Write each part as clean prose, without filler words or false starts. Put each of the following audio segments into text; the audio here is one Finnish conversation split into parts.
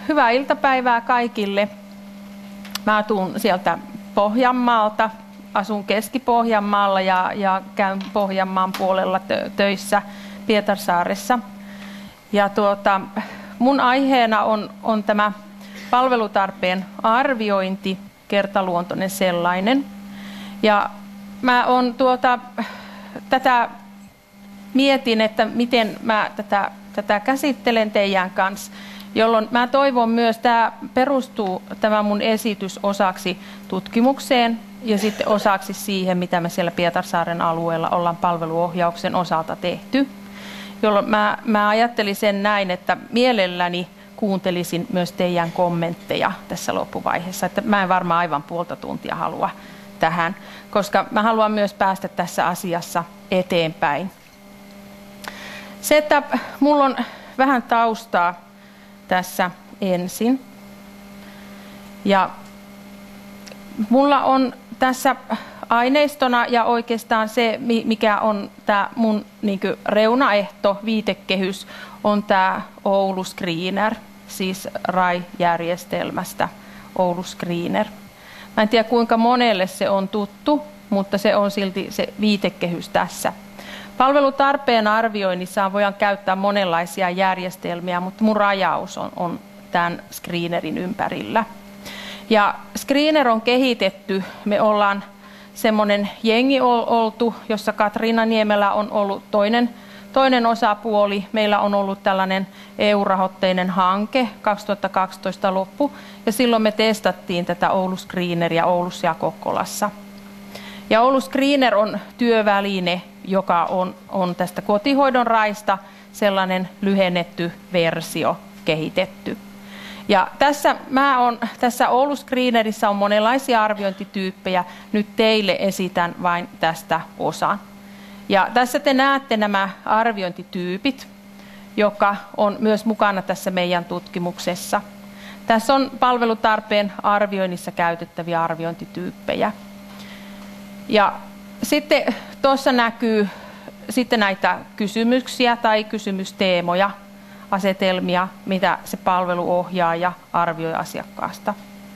hyvää iltapäivää kaikille. Mä tuun sieltä Pohjanmaalta, asun Keski-Pohjanmaalla ja käyn Pohjanmaan puolella töissä Pietarsaaressa. Ja mun aiheena on tämä palvelutarpeen arviointi, kertaluontoinen sellainen. Ja mä tätä mietin, että miten mä tätä käsittelen teidän kanssa, jolloin mä toivon myös, tämä perustuu tämä mun esitys osaksi tutkimukseen ja sitten osaksi siihen, mitä me siellä Pietarsaaren alueella ollaan palveluohjauksen osalta tehty. Jolloin mä ajattelin sen näin, että mielelläni kuuntelisin myös teidän kommentteja tässä loppuvaiheessa. Että mä en varmaan aivan puolta tuntia halua tähän, koska mä haluan myös päästä tässä asiassa eteenpäin. Se, että mulla on vähän taustaa tässä ensin. Ja mulla on tässä aineistona ja oikeastaan se, mikä on tämä mun reunaehto, viitekehys, on tämä Oulu Screener, siis RAI-järjestelmästä Oulu Screener. Mä en tiedä kuinka monelle se on tuttu, mutta se on silti se viitekehys tässä. Palvelutarpeen arvioinnissa voidaan käyttää monenlaisia järjestelmiä, mutta mun rajaus on tämän screenerin ympärillä. Ja screener on kehitetty, me ollaan semmoinen jengi oltu, jossa Katriina Niemelä on ollut toinen osapuoli. Meillä on ollut tällainen EU-rahoitteinen hanke 2012 loppu, ja silloin me testattiin tätä Oulu Screeneria Oulussa ja Kokkolassa. Ja Oulu Screener on työväline, joka on tästä kotihoidon RAIsta sellainen lyhennetty versio kehitetty. Ja tässä Oulu Screenerissä on monenlaisia arviointityyppejä. Nyt teille esitän vain tästä osan. Ja tässä te näette nämä arviointityypit, joka on myös mukana tässä meidän tutkimuksessa. Tässä on palvelutarpeen arvioinnissa käytettäviä arviointityyppejä. Ja sitten tuossa näkyy sitten näitä kysymyksiä tai kysymysteemoja, asetelmia, mitä se palveluohjaaja arvioi asiakkaasta.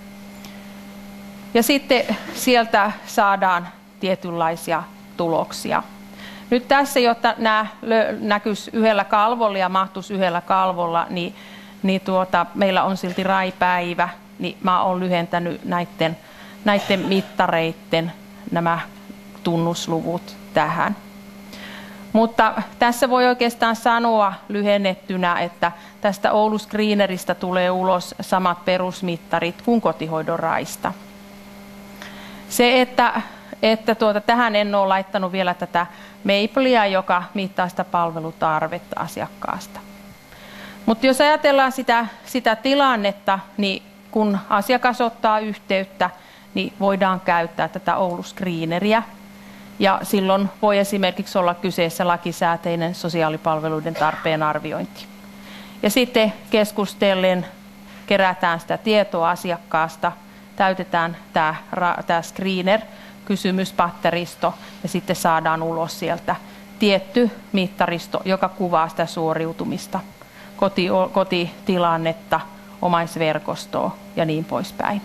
Ja sitten sieltä saadaan tietynlaisia tuloksia. Nyt tässä, jotta nämä näkyisi yhdellä kalvolla ja mahtuisi yhdellä kalvolla, niin meillä on silti RAI-päivä, niin mä olen lyhentänyt näiden mittareiden nämä tunnusluvut tähän. Mutta tässä voi oikeastaan sanoa lyhennettynä, että tästä Oulu Screeneristä tulee ulos samat perusmittarit kuin kotihoidon RAIsta. Se, että tähän en ole laittanut vielä tätä Maplea, joka mittaa sitä palvelutarvetta asiakkaasta. Mutta jos ajatellaan sitä tilannetta, niin kun asiakas ottaa yhteyttä, niin voidaan käyttää tätä Oulu Screeneriä. Ja silloin voi esimerkiksi olla kyseessä lakisääteinen sosiaalipalveluiden tarpeen arviointi. Ja sitten keskustellen kerätään sitä tietoa asiakkaasta, täytetään tämä screener, kysymyspatteristo ja sitten saadaan ulos sieltä tietty mittaristo, joka kuvaa sitä suoriutumista, kotitilannetta, omaisverkostoa ja niin poispäin.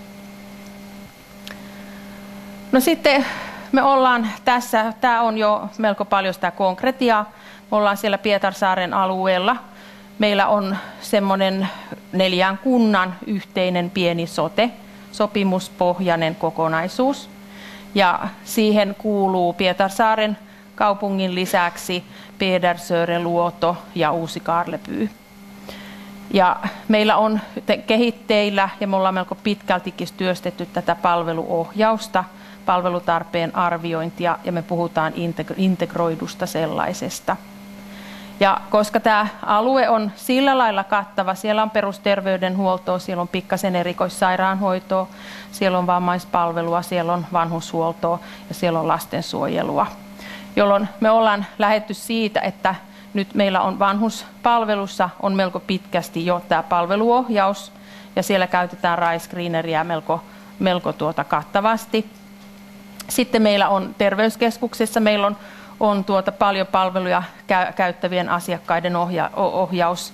No sitten me ollaan tässä, tämä on jo melko paljon sitä konkretiaa, me ollaan siellä Pietarsaaren alueella. Meillä on semmoinen 4 kunnan yhteinen pieni sote, sopimuspohjainen kokonaisuus. Ja siihen kuuluu Pietarsaaren kaupungin lisäksi Pedersöre, Luoto ja Uusi-Karlepyy. Ja meillä on kehitteillä ja me ollaan melko pitkältikin työstetty tätä palveluohjausta, palvelutarpeen arviointia ja me puhutaan integroidusta sellaisesta. Ja koska tämä alue on sillä lailla kattava, siellä on perusterveydenhuoltoa, siellä on pikkasen erikoissairaanhoitoa, siellä on vammaispalvelua, siellä on vanhushuoltoa ja siellä on lastensuojelua. Jolloin me ollaan lähdetty siitä, että nyt meillä on vanhuspalvelussa on melko pitkästi jo tämä palveluohjaus ja siellä käytetään RAI-screeneriä melko kattavasti. Sitten meillä on terveyskeskuksessa, meillä on paljon palveluja käyttävien asiakkaiden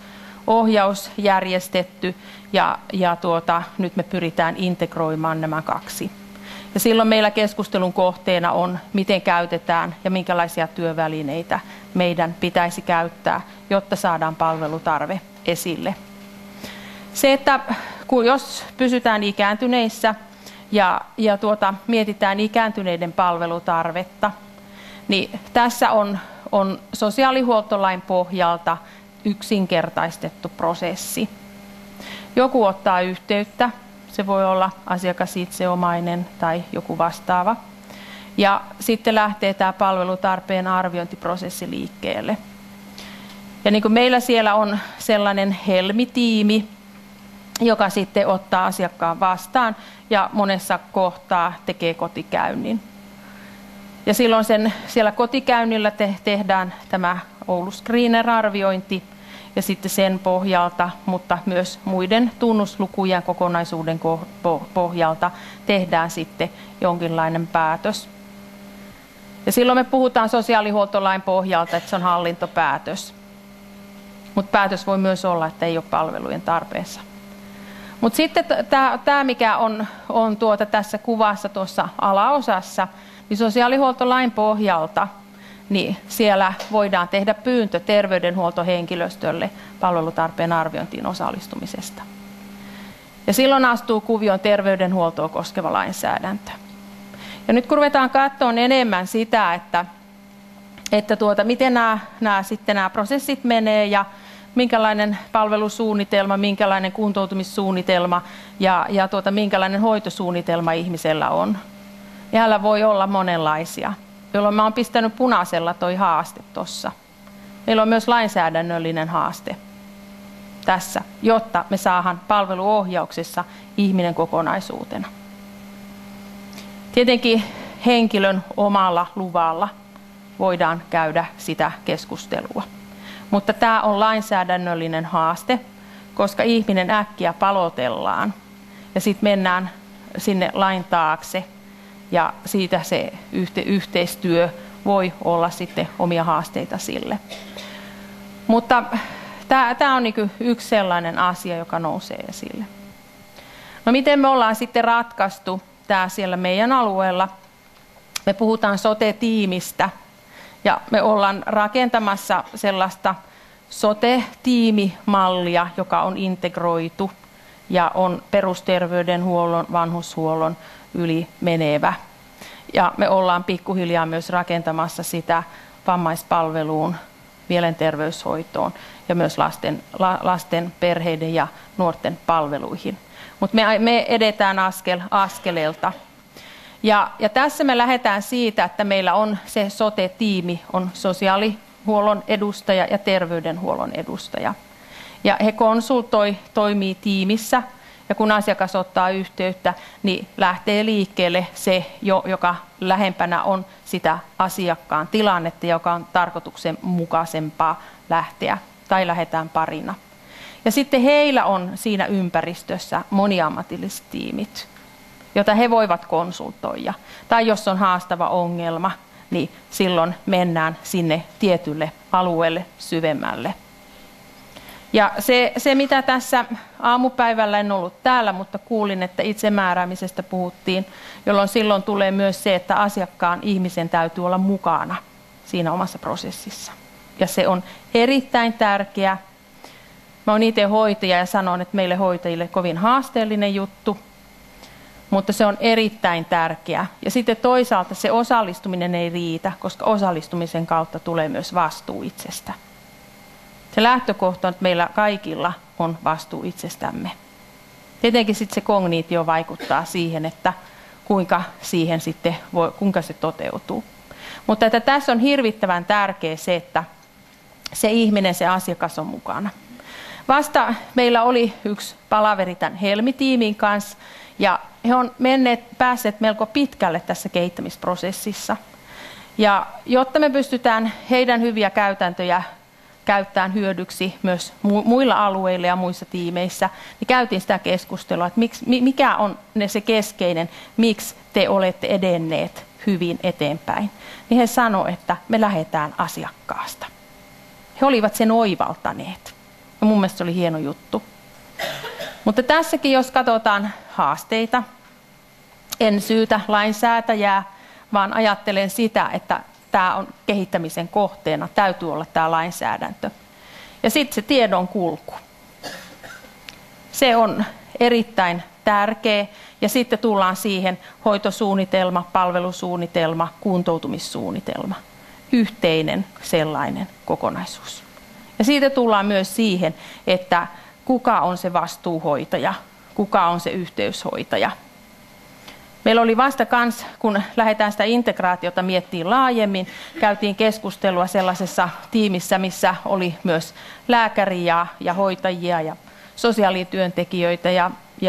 ohjaus järjestetty ja nyt me pyritään integroimaan nämä kaksi. Ja silloin meillä keskustelun kohteena on, miten käytetään ja minkälaisia työvälineitä meidän pitäisi käyttää, jotta saadaan palvelutarve esille. Se, että jos pysytään ikääntyneissä ja mietitään ikääntyneiden palvelutarvetta, niin tässä on sosiaalihuoltolain pohjalta yksinkertaistettu prosessi. Joku ottaa yhteyttä, se voi olla asiakas itseomainen tai joku vastaava, ja sitten lähtee tämä palvelutarpeen arviointiprosessi liikkeelle. Ja niin kuin meillä siellä on sellainen Helmi-tiimi, joka sitten ottaa asiakkaan vastaan ja monessa kohtaa tekee kotikäynnin. Ja silloin siellä kotikäynnillä tehdään tämä Oulu Screener-arviointi ja sitten sen pohjalta, mutta myös muiden tunnuslukujen kokonaisuuden pohjalta tehdään sitten jonkinlainen päätös. Ja silloin me puhutaan sosiaalihuoltolain pohjalta, että se on hallintopäätös. Mutta päätös voi myös olla, että ei ole palvelujen tarpeessa. Mutta sitten tämä, mikä on tässä kuvassa tuossa alaosassa, niin sosiaalihuoltolain pohjalta, niin siellä voidaan tehdä pyyntö terveydenhuoltohenkilöstölle palvelutarpeen arviointiin osallistumisesta. Ja silloin astuu kuvioon terveydenhuoltoa koskeva lainsäädäntö. Ja nyt kun ruvetaan katsomaan enemmän sitä, että miten nämä prosessit menee ja minkälainen palvelusuunnitelma, minkälainen kuntoutumissuunnitelma ja minkälainen hoitosuunnitelma ihmisellä on. Hänellä voi olla monenlaisia, jolloin mä oon pistänyt punaisella toi haaste tuossa. Meillä on myös lainsäädännöllinen haaste tässä, jotta me saadaan palveluohjauksessa ihminen kokonaisuutena. Tietenkin henkilön omalla luvalla voidaan käydä sitä keskustelua. Mutta tämä on lainsäädännöllinen haaste, koska ihminen äkkiä palotellaan ja sitten mennään sinne lain taakse ja siitä se yhteistyö voi olla sitten omia haasteita sille. Mutta tämä on niin yksi sellainen asia, joka nousee esille. No miten me ollaan sitten ratkaistu tämä siellä meidän alueella? Me puhutaan sote-tiimistä. Ja me ollaan rakentamassa sellaista sote-tiimimallia, joka on integroitu ja on perusterveydenhuollon, vanhushuollon yli menevä. Ja me ollaan pikkuhiljaa myös rakentamassa sitä vammaispalveluun, mielenterveyshoitoon ja myös lasten, perheiden ja nuorten palveluihin. Mutta me edetään askeleelta. Ja tässä me lähdetään siitä, että meillä on se sote-tiimi, on sosiaalihuollon edustaja ja terveydenhuollon edustaja. Ja he toimii tiimissä, ja kun asiakas ottaa yhteyttä, niin lähtee liikkeelle se, joka lähempänä on sitä asiakkaan tilannetta, joka on tarkoituksenmukaisempaa lähteä, tai lähdetään parina. Ja sitten heillä on siinä ympäristössä moniammatilliset tiimit, jota he voivat konsultoida. Tai jos on haastava ongelma, niin silloin mennään sinne tietylle alueelle syvemmälle. Ja se mitä tässä aamupäivällä en ollut täällä, mutta kuulin, että itsemääräämisestä puhuttiin, jolloin silloin tulee myös se, että asiakkaan ihmisen täytyy olla mukana siinä omassa prosessissa. Ja se on erittäin tärkeä. Mä oon itse hoitaja ja sanon, että meille hoitajille kovin haasteellinen juttu, mutta se on erittäin tärkeä. Ja sitten toisaalta se osallistuminen ei riitä, koska osallistumisen kautta tulee myös vastuu itsestä. Se lähtökohta on, että meillä kaikilla on vastuu itsestämme. Tietenkin sitten se kognitio vaikuttaa siihen, että kuinka se toteutuu. Mutta että tässä on hirvittävän tärkeää se, että se ihminen, se asiakas on mukana. Vasta meillä oli yksi palaveri tämän Helmi-tiimin kanssa, ja he on päässeet melko pitkälle tässä kehittämisprosessissa. Ja jotta me pystytään heidän hyviä käytäntöjä käyttämään hyödyksi myös muilla alueilla ja muissa tiimeissä, niin käytiin sitä keskustelua, että mikä on se keskeinen, miksi te olette edenneet hyvin eteenpäin. Niin he sanoivat, että me lähdetään asiakkaasta. He olivat sen oivaltaneet. Ja mun mielestä se oli hieno juttu. Mutta tässäkin, jos katsotaan haasteita, en syytä lainsäätäjää, vaan ajattelen sitä, että tämä on kehittämisen kohteena, täytyy olla tämä lainsäädäntö. Ja sitten se tiedon kulku. Se on erittäin tärkeä. Ja sitten tullaan siihen hoitosuunnitelma, palvelusuunnitelma, kuntoutumissuunnitelma. Yhteinen sellainen kokonaisuus. Ja siitä tullaan myös siihen, että kuka on se vastuuhoitaja, kuka on se yhteyshoitaja. Meillä oli vasta kans, kun lähdetään sitä integraatiota miettimään laajemmin, käytiin keskustelua sellaisessa tiimissä, missä oli myös lääkäriä ja hoitajia ja sosiaalityöntekijöitä ja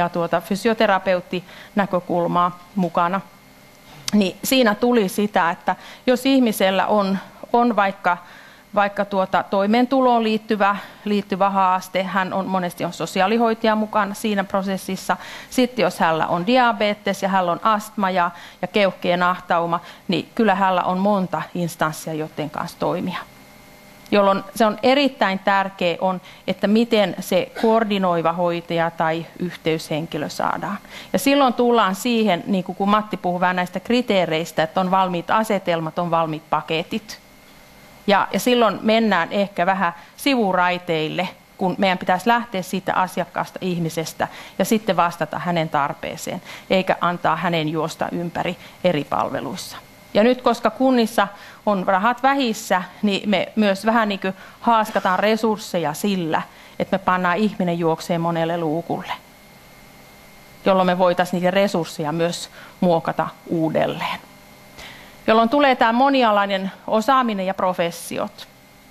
fysioterapeutti-näkökulmaa mukana. Niin siinä tuli sitä, että jos ihmisellä on vaikka toimeentuloon liittyvä haaste, hän monesti on sosiaalihoitaja mukana siinä prosessissa. Sitten jos hänellä on diabetes ja hänellä on astma ja keuhkeen ahtauma, niin kyllä hänellä on monta instanssia, joiden kanssa toimia. Jolloin se on erittäin tärkeää, että miten se koordinoiva hoitaja tai yhteyshenkilö saadaan. Ja silloin tullaan siihen, niin kun Matti puhui vähän näistä kriteereistä, että on valmiit asetelmat, on valmiit paketit. Ja silloin mennään ehkä vähän sivuraiteille, kun meidän pitäisi lähteä siitä asiakkaasta ihmisestä ja sitten vastata hänen tarpeeseen, eikä antaa hänen juosta ympäri eri palveluissa. Ja nyt, koska kunnissa on rahat vähissä, niin me myös vähän niin kuin haaskataan resursseja sillä, että me pannaan ihminen juokseen monelle luukulle, jolloin me voitaisiin niitä resursseja myös muokata uudelleen. Jolloin tulee tämä monialainen osaaminen ja professiot.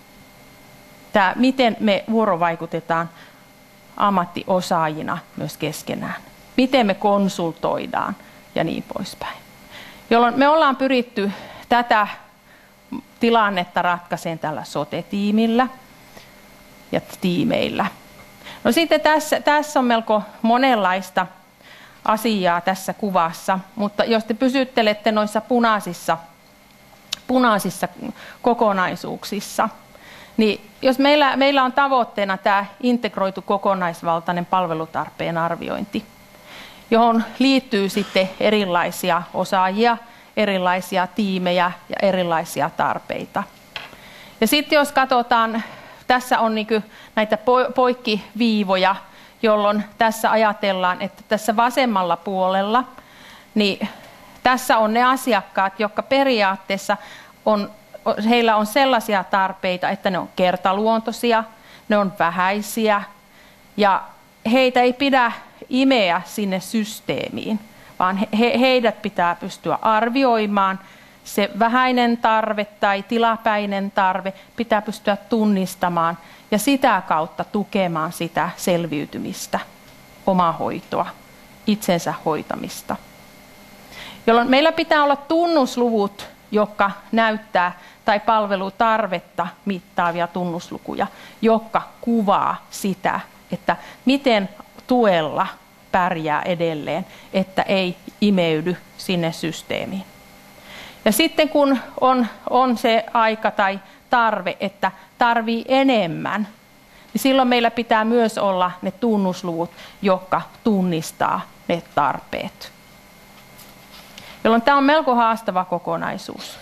Tämä, miten me vuorovaikutetaan ammattiosaajina myös keskenään. Miten me konsultoidaan ja niin poispäin. Jolloin me ollaan pyritty tätä tilannetta ratkaisemaan tällä sote-tiimillä ja tiimeillä. No sitten tässä on melko monenlaista asiaa tässä kuvassa, mutta jos te pysyttelette noissa punaisissa kokonaisuuksissa, niin jos meillä on tavoitteena tämä integroitu kokonaisvaltainen palvelutarpeen arviointi, johon liittyy sitten erilaisia osaajia, erilaisia tiimejä ja erilaisia tarpeita. Ja sitten jos katsotaan, tässä on niin kuin näitä poikkiviivoja, jolloin tässä ajatellaan, että tässä vasemmalla puolella, niin tässä on ne asiakkaat, jotka periaatteessa heillä on sellaisia tarpeita, että ne on kertaluontoisia, ne on vähäisiä ja heitä ei pidä imeä sinne systeemiin, vaan heidät pitää pystyä arvioimaan. Se vähäinen tarve tai tilapäinen tarve pitää pystyä tunnistamaan ja sitä kautta tukemaan sitä selviytymistä, omahoitoa, itsensä hoitamista. Jolloin meillä pitää olla tunnusluvut, jotka näyttää, tai palvelutarvetta mittaavia tunnuslukuja, jotka kuvaa sitä, että miten tuella pärjää edelleen, että ei imeydy sinne systeemiin. Ja sitten kun on se aika tai tarve, että tarvii enemmän, niin silloin meillä pitää myös olla ne tunnusluvut, jotka tunnistaa ne tarpeet. Jolloin tämä on melko haastava kokonaisuus.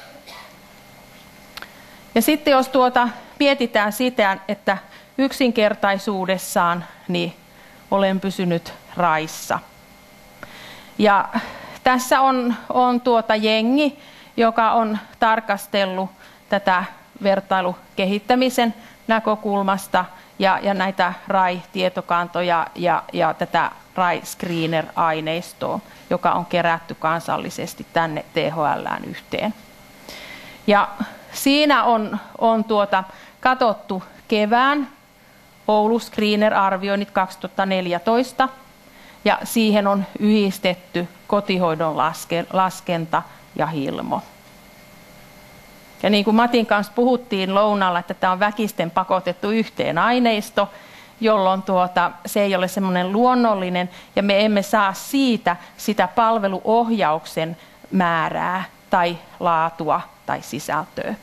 Ja sitten jos mietitään sitä, että yksinkertaisuudessaan niin olen pysynyt raissa. Ja tässä on jengi, joka on tarkastellut tätä vertailukehittämisen näkökulmasta ja näitä RAI-tietokantoja ja tätä RAI-screener-aineistoa, joka on kerätty kansallisesti tänne THL:ään yhteen. Ja siinä on katsottu kevään Oulu Screener-arvioinnit 2014 ja siihen on yhdistetty kotihoidon laskenta ja Hilmo. Ja niin kuin Matin kanssa puhuttiin lounalla, että tämä on väkisten pakotettu yhteen aineisto, jolloin se ei ole semmoinen luonnollinen ja me emme saa siitä sitä palveluohjauksen määrää tai laatua tai sisältöä.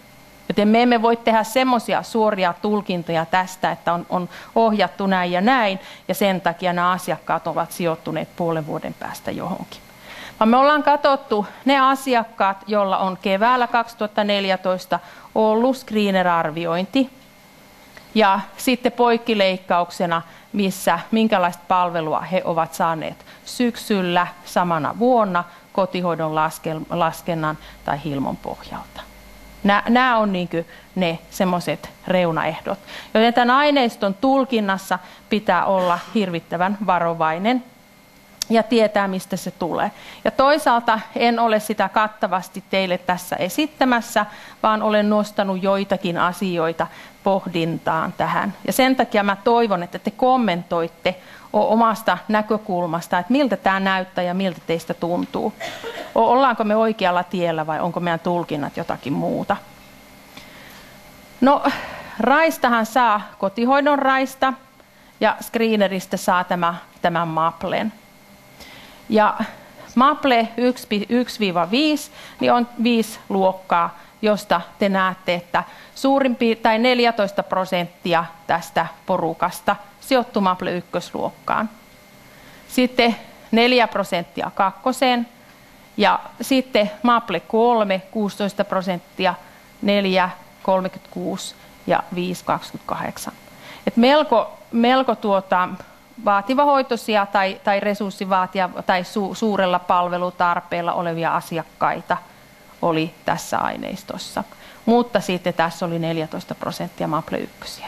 Joten me emme voi tehdä semmoisia suoria tulkintoja tästä, että on ohjattu näin ja sen takia nämä asiakkaat ovat sijoittuneet puolen vuoden päästä johonkin. Vaan me ollaan katsottu ne asiakkaat, joilla on keväällä 2014 ollut screener-arviointi ja sitten poikkileikkauksena, minkälaista palvelua he ovat saaneet syksyllä samana vuonna kotihoidon laskennan tai Hilmon pohjalta. Nämä on niin kuin ne semmoiset reunaehdot, joten tämän aineiston tulkinnassa pitää olla hirvittävän varovainen ja tietää, mistä se tulee. Ja toisaalta en ole sitä kattavasti teille tässä esittämässä, vaan olen nostanut joitakin asioita pohdintaan tähän. Ja sen takia mä toivon, että te kommentoitte omasta näkökulmasta, että miltä tämä näyttää ja miltä teistä tuntuu. Ollaanko me oikealla tiellä vai onko meidän tulkinnat jotakin muuta? No, raistahan saa kotihoidon raista ja screeneristä saa tämän Maplen. Ja Maple 1-5 niin on 5 luokkaa, josta te näette, että suurin piirtein 14% tästä porukasta sijoittuu Maple 1-luokkaan. Sitten 4% 2. Ja sitten Maple 3, 16%, 4, 36 ja 5, 28. Et melko vaativahoitoisia tai resurssivaatia tai suurella palvelutarpeella olevia asiakkaita oli tässä aineistossa. Mutta sitten tässä oli 14% Maple 1.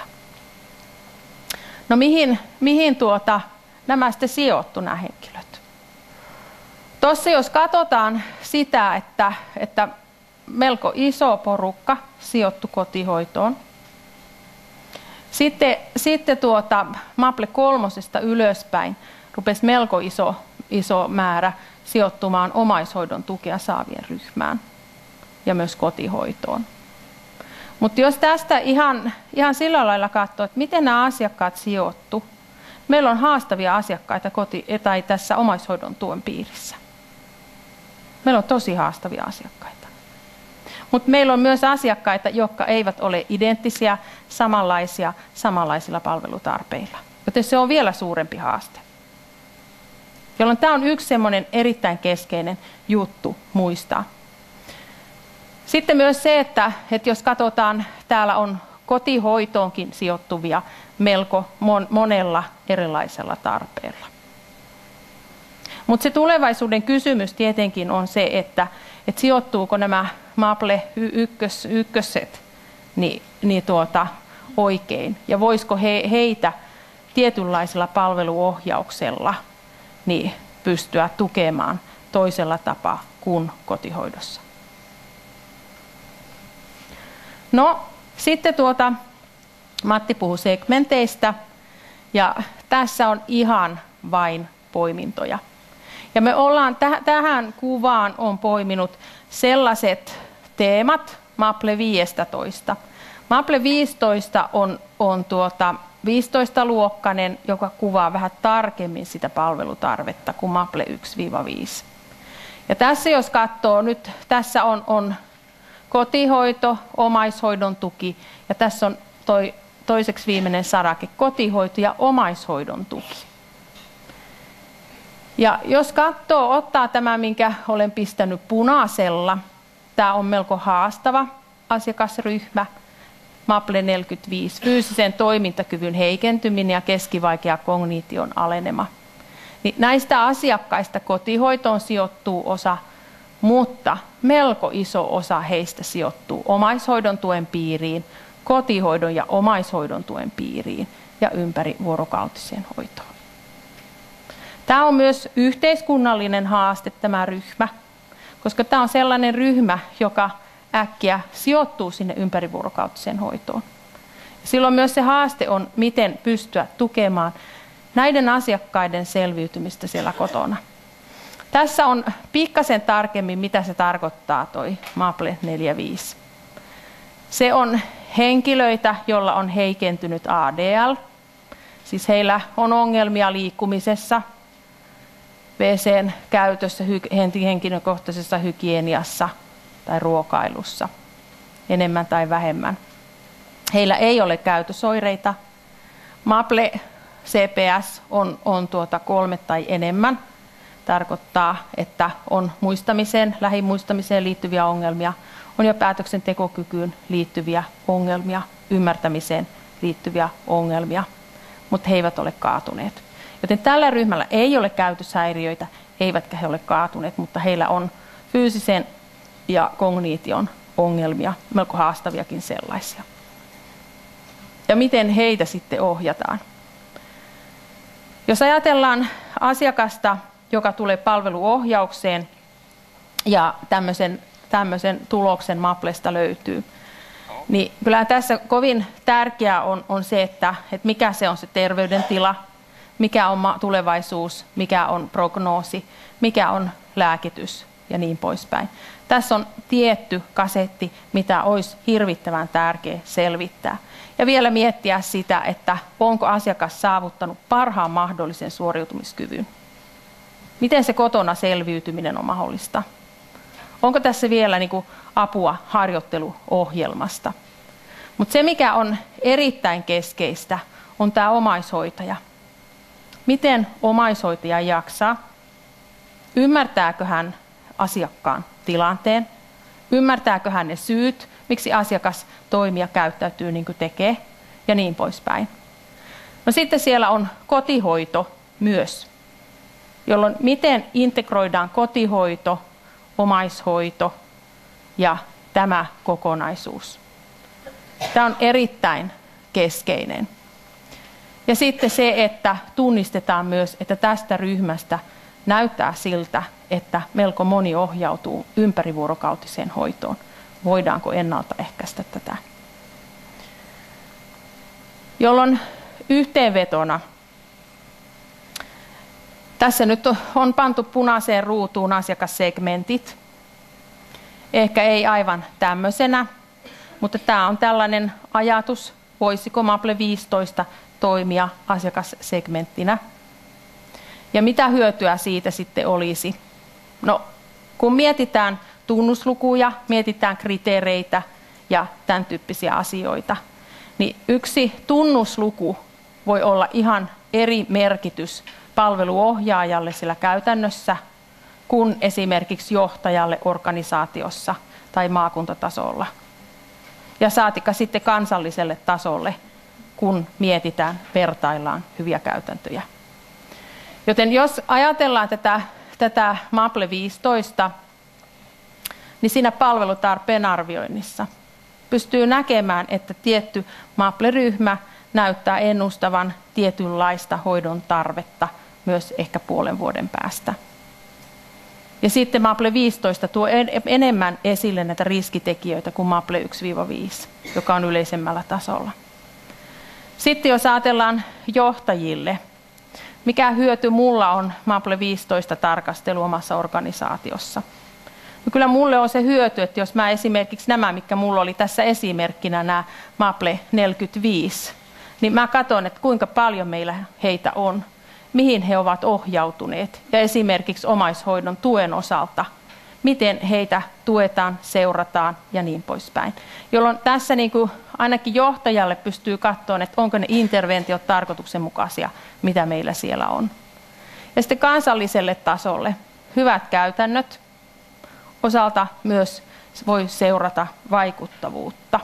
No mihin nämä sitten sijoittu nämä henkilöt? Tuossa jos katsotaan sitä, että melko iso porukka sijoittu kotihoitoon. Sitten Maple 3 ylöspäin rupesi melko iso määrä sijoittumaan omaishoidon tukea saavien ryhmään ja myös kotihoitoon. Mutta jos tästä ihan sillä lailla katsoo, että miten nämä asiakkaat sijoittu, meillä on haastavia asiakkaita tai tässä omaishoidon tuen piirissä. Meillä on tosi haastavia asiakkaita. Mutta meillä on myös asiakkaita, jotka eivät ole identtisiä, samanlaisilla palvelutarpeilla. Joten se on vielä suurempi haaste. Jolloin tämä on yksi semmoinen erittäin keskeinen juttu muistaa. Sitten myös se, että jos katsotaan, täällä on kotihoitoonkin sijoittuvia melko monella erilaisella tarpeella. Mutta se tulevaisuuden kysymys tietenkin on se, että sijoittuuko nämä Maple ykköset oikein ja voisiko heitä tietynlaisella palveluohjauksella pystyä tukemaan toisella tapaa kuin kotihoidossa. No sitten Matti puhui segmenteistä ja tässä on ihan vain poimintoja. Ja me ollaan tähän kuvaan on poiminut sellaiset teemat Maple 15. Maple 15 on 15-luokkainen, joka kuvaa vähän tarkemmin sitä palvelutarvetta kuin Maple 1-5. Ja tässä jos katsoo nyt, tässä on kotihoito, omaishoidon tuki ja tässä on toiseksi viimeinen sarake, kotihoito ja omaishoidon tuki. Ja jos ottaa tämän, minkä olen pistänyt punaisella, tämä on melko haastava asiakasryhmä, Maple 45, fyysisen toimintakyvyn heikentyminen ja keskivaikea kognition alenema. Niin näistä asiakkaista kotihoitoon sijoittuu osa, mutta melko iso osa heistä sijoittuu omaishoidon tuen piiriin, kotihoidon ja omaishoidon tuen piiriin ja ympärivuorokautiseen hoitoon. Tämä on myös yhteiskunnallinen haaste tämä ryhmä, koska tämä on sellainen ryhmä, joka äkkiä sijoittuu sinne ympärivuorokautiseen hoitoon. Silloin myös se haaste on, miten pystyä tukemaan näiden asiakkaiden selviytymistä siellä kotona. Tässä on pikkasen tarkemmin, mitä se tarkoittaa toi Maple 45. Se on henkilöitä, joilla on heikentynyt ADL, siis heillä on ongelmia liikkumisessa, WC:n käytössä, henkilökohtaisessa hygieniassa tai ruokailussa. enemmän tai vähemmän. Heillä ei ole käytösoireita. MAPLE CPS on 3 tai enemmän. Tarkoittaa, että on muistamiseen, lähimuistamiseen liittyviä ongelmia, on jo päätöksentekokykyyn liittyviä ongelmia, ymmärtämiseen liittyviä ongelmia, mutta he eivät ole kaatuneet. Joten tällä ryhmällä ei ole käytöshäiriöitä, eivätkä he ole kaatuneet, mutta heillä on fyysisen ja kognition ongelmia, melko haastaviakin sellaisia. Ja miten heitä sitten ohjataan? Jos ajatellaan asiakasta, joka tulee palveluohjaukseen ja tämmöisen tuloksen MAPLesta löytyy, niin kyllä tässä kovin tärkeää on se, että mikä se on se terveydentila, mikä on tulevaisuus, mikä on prognoosi, mikä on lääkitys ja niin poispäin. Tässä on tietty kasetti, mitä olisi hirvittävän tärkeä selvittää. Ja vielä miettiä sitä, että onko asiakas saavuttanut parhaan mahdollisen suoriutumiskyvyn. Miten se kotona selviytyminen on mahdollista? Onko tässä vielä apua harjoitteluohjelmasta? Mutta se, mikä on erittäin keskeistä, on tämä omaishoitaja. Miten omaishoitaja jaksaa? Ymmärtääkö hän asiakkaan tilanteen? Ymmärtääkö hän ne syyt, miksi asiakas toimii ja käyttäytyy niin kuin tekee? Ja niin poispäin. No sitten siellä on kotihoito myös, jolloin miten integroidaan kotihoito, omaishoito ja tämä kokonaisuus. Tämä on erittäin keskeinen. Ja sitten se, että tunnistetaan myös, että tästä ryhmästä näyttää siltä, että melko moni ohjautuu ympärivuorokautiseen hoitoon. Voidaanko ennaltaehkäistä tätä? Jolloin yhteenvetona, tässä nyt on pantu punaiseen ruutuun asiakassegmentit. Ehkä ei aivan tämmöisenä, mutta tämä on tällainen ajatus, voisiko MAPLE 15 toimia asiakassegmenttinä. Ja mitä hyötyä siitä sitten olisi? No, kun mietitään tunnuslukuja, mietitään kriteereitä ja tämän tyyppisiä asioita, niin yksi tunnusluku voi olla ihan eri merkitys palveluohjaajalle sillä käytännössä kuin esimerkiksi johtajalle organisaatiossa tai maakuntatasolla. Ja saatikka sitten kansalliselle tasolle, kun mietitään, vertaillaan hyviä käytäntöjä. Joten jos ajatellaan tätä MAPLE 15, niin siinä palvelutarpeen arvioinnissa pystyy näkemään, että tietty MAPLE-ryhmä näyttää ennustavan tietynlaista hoidon tarvetta myös ehkä puolen vuoden päästä. Ja sitten MAPLE 15 tuo enemmän esille näitä riskitekijöitä kuin MAPLE 1-5, joka on yleisemmällä tasolla. Sitten jos ajatellaan johtajille, mikä hyöty mulla on MAPLE 15 tarkastelu omassa organisaatiossa? No kyllä mulle on se hyöty, että jos mä esimerkiksi nämä, mitkä mulla oli tässä esimerkkinä, nämä MAPLE 45, niin mä katson, että kuinka paljon meillä heitä on, mihin he ovat ohjautuneet ja esimerkiksi omaishoidon tuen osalta, miten heitä tuetaan, seurataan ja niin poispäin. Jolloin tässä niin kuin ainakin johtajalle pystyy katsomaan, että onko ne interventiot tarkoituksenmukaisia, mitä meillä siellä on. Ja sitten kansalliselle tasolle hyvät käytännöt osalta myös voi seurata vaikuttavuutta.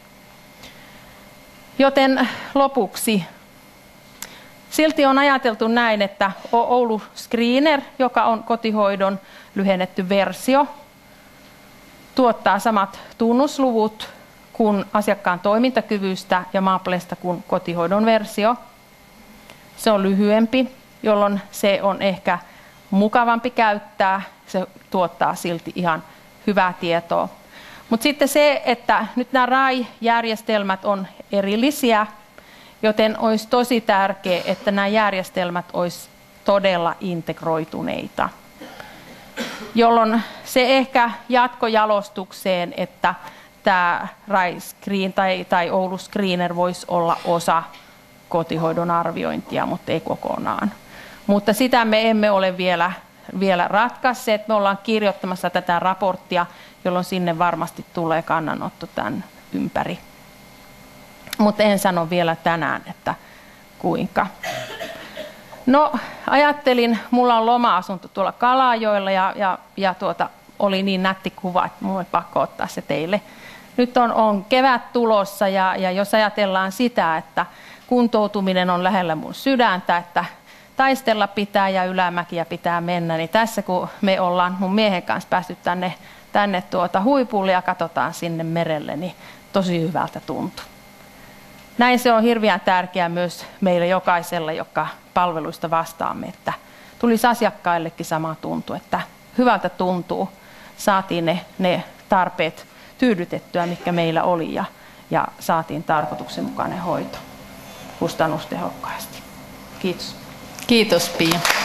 Joten lopuksi silti on ajateltu näin, että Oulu Screener, joka on kotihoidon lyhennetty versio, tuottaa samat tunnusluvut kuin asiakkaan toimintakyvystä ja MAPLesta kuin kotihoidon versio. Se on lyhyempi, jolloin se on ehkä mukavampi käyttää. Se tuottaa silti ihan hyvää tietoa. Mutta sitten se, että nyt nämä RAI-järjestelmät on erillisiä, joten olisi tosi tärkeää, että nämä järjestelmät olisi todella integroituneita. Jolloin se ehkä jatkojalostukseen, että tämä RAI Screen tai Oulu Screener voisi olla osa kotihoidon arviointia, mutta ei kokonaan. Mutta sitä me emme ole vielä ratkaisseet. Me ollaan kirjoittamassa tätä raporttia, jolloin sinne varmasti tulee kannanotto tämän ympäri. Mutta en sano vielä tänään, että kuinka. No, ajattelin, mulla on loma-asunto tuolla Kalajoella ja oli niin nätti kuva, että mulla oli pakko ottaa se teille. Nyt on kevät tulossa ja jos ajatellaan sitä, että kuntoutuminen on lähellä mun sydäntä, että taistella pitää ja ylämäkiä pitää mennä, niin tässä kun me ollaan mun miehen kanssa päästy tänne huipulle ja katsotaan sinne merelle, niin tosi hyvältä tuntuu. Näin se on hirveän tärkeää myös meille jokaisella, joka palveluista vastaamme, että tulisi asiakkaillekin sama tuntu, että hyvältä tuntuu, saatiin ne tarpeet tyydytettyä, mitkä meillä oli ja saatiin tarkoituksenmukainen hoito kustannustehokkaasti. Kiitos. Kiitos Pia.